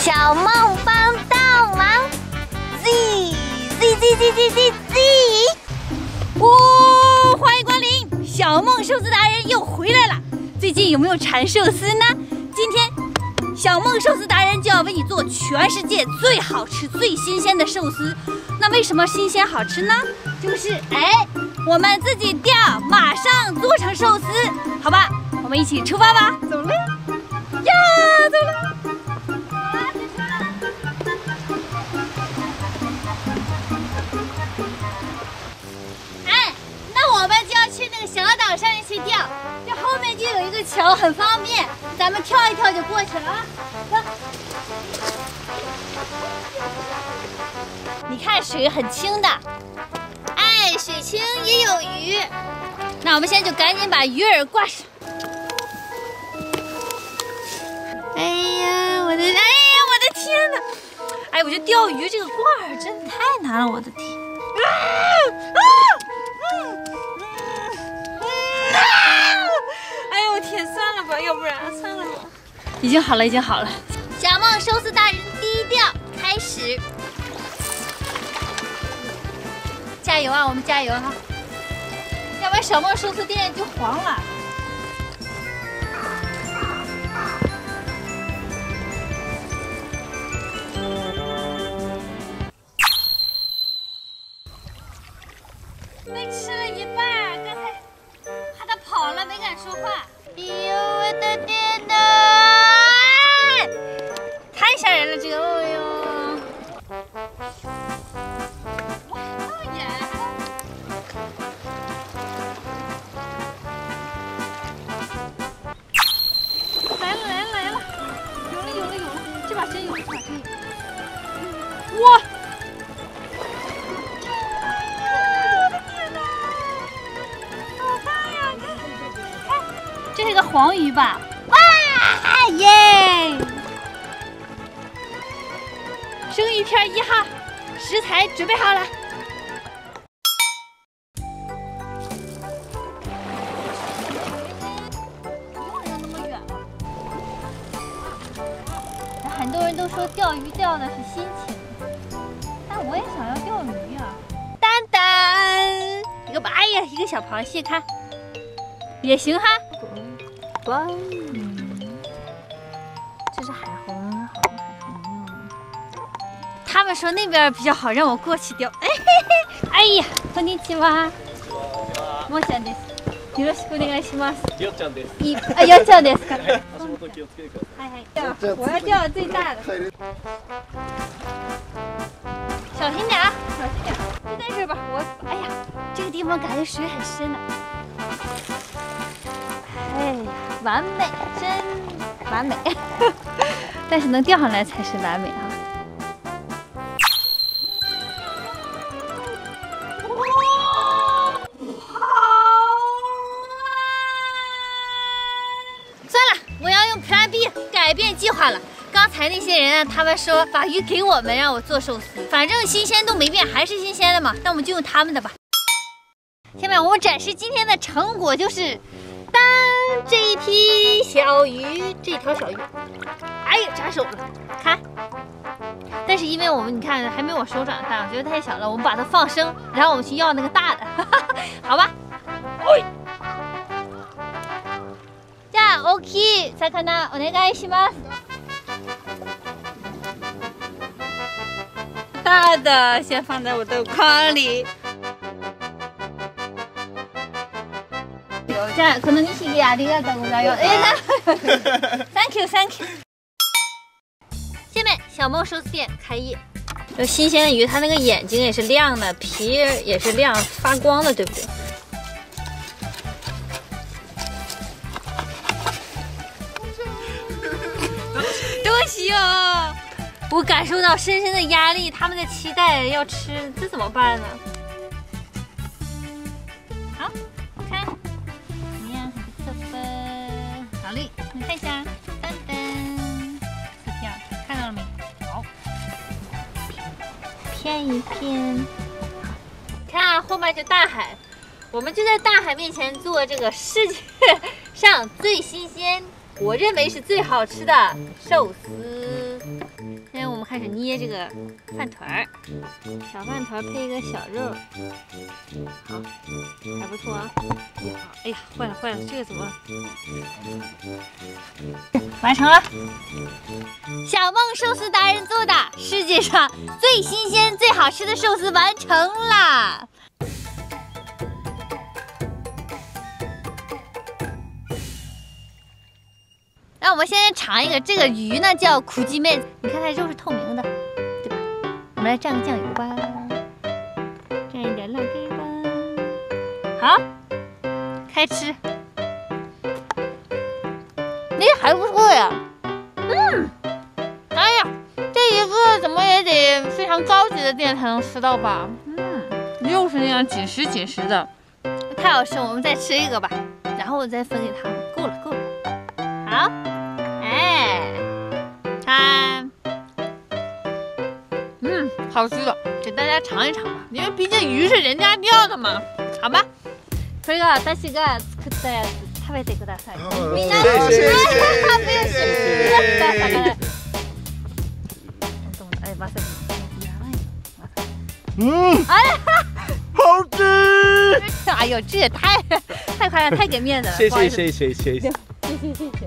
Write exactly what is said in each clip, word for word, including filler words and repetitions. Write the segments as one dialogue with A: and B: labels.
A: 小梦帮倒忙 ，Z Z Z Z Z Z Z。
B: 哦，欢迎光临，小梦寿司达人又回来了。最近有没有馋寿司呢？今天小梦寿司达人就要为你做全世界最好吃、最新鲜的寿司。那为什么新鲜好吃呢？就是哎，我们自己钓，马上做成寿司，好吧？我们一起出发吧！走了呀，走了。 去那个小岛上面去钓，这后面就有一个桥，很方便，咱们跳一跳就过去了啊！走。你看水很清的，哎，水清也有鱼。那我们现在就赶紧把鱼饵挂上。哎呀，我的，哎呀，我的天哪！哎，我觉得钓鱼这个挂饵真的太难了，我的天！啊啊！嗯。 哎呦我天，算了吧，要不然算了吧。已经好了，已经好了。小梦寿司大人低调开始，加油啊，我们加油哈、啊！要不然小梦寿司店就黄了。被吃了一半，刚才。 跑了，没敢说话。哎呦，我的天哪！太吓人了，这个，哎呦！哇，这么远！来了来了来了！有了有了有了！这把真有，这把真有！哇！ 这是个黄鱼吧？哇耶！生鱼片一号，食材准备好了。不用扔那么远了。很多人都说钓鱼钓的是心情，但我也想要钓鱼啊。蛋蛋，一个吧，哎呀，一个小螃蟹，看也行哈。 哇，嗯，这是海虹，好多海虹呢。他们说那边比较好，让我过去钓。哎嘿嘿，哎呀，こんにちは。もーちゃんです。よろしくお願いします。よっちゃんです。いあ、よっちゃんですか。足元気をつけてください。はいはい。我要钓最大的。小心点啊，小心点。就在这吧，我，哎呀，这个地方感觉水很深呢。 哎呀，完美，真完美，但是能钓上来才是完美啊！算了，我要用 Plan B 改变计划了。刚才那些人啊，他们说把鱼给我们，让我做寿司，反正新鲜度没变，还是新鲜的嘛，那我们就用他们的吧。下面我们展示今天的成果就是。 当这一批小鱼，这条小鱼，哎呀，扎手了，看。但是因为我们你看还没我手掌大，我觉得太小了，我们把它放生，然后我们去要那个大的，好吧？哎。じゃあ大きい魚お願いします。大的先放在我的筐里。 じゃあこのにひきありがとうございます。哎，那 ，thank you thank you。下面小梦寿司店开业，这新鲜的鱼，它那个眼睛也是亮的，皮也是亮发光的，对不对？多喜哦！我感受到深深的压力，他们的期待要吃，这怎么办呢？好，看。 好嘞，你看一下，噔噔，四片，看到了没？好，片一片。看后面就大海，我们就在大海面前做这个世界上最新鲜，我认为是最好吃的寿司。 开始捏这个饭团儿，小饭团配一个小肉，好，还不错啊。哎呀，坏了坏了，这个怎么？完成了。小梦寿司达人做的世界上最新鲜、最好吃的寿司完成啦！那我们现在尝一个，这个鱼呢叫苦鸡妹子，你看它肉是透明的，对吧？我们来蘸个酱油吧，蘸一点辣根吧。好，开吃。哎，还不错呀。嗯，哎呀，这一个怎么也得非常高级的店才能吃到吧？嗯，又是那样紧实紧实的，太好吃。我们再吃一个吧，然后我再分给他们。够了够了。好。哎，看，嗯，好吃的，给大家尝一尝吧，因为毕竟鱼是人家钓的嘛，好吧。それが私が作ったやつ食べてください。みんな食べてください。哎，わさびやばい。
C: 嗯，哎，好吃。
B: 哎呦，这也太太夸张，太给面子了。
C: 谢谢谢谢谢谢
B: 谢谢谢谢。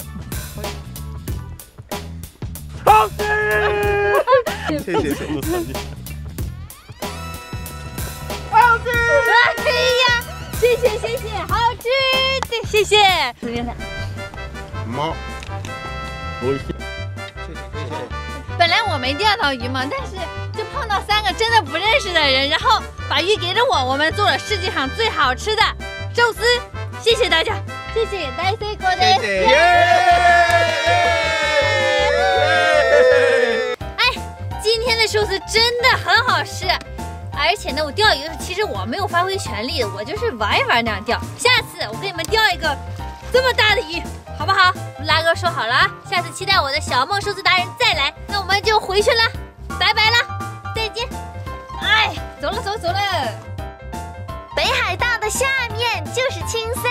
C: 好吃！谢谢谢谢，好吃！
B: 哎呀，谢谢谢谢，好吃的，谢谢。随便看。
C: 猫，我谢谢谢谢。
B: 本来我没钓到鱼嘛，但是就碰到三个真的不认识的人，然后把鱼给了我，我们做了世界上最好吃的寿司。谢谢大家，谢谢，大成功的。
C: 谢谢。
B: 今天的寿司真的很好吃，而且呢，我钓鱼其实我没有发挥全力，我就是玩一玩那样钓。下次我给你们钓一个这么大的鱼，好不好？拉哥说好了啊，下次期待我的小梦寿司达人再来。那我们就回去了，拜拜了，再见。哎，走了走了走了。
A: 北海道的下面就是青森。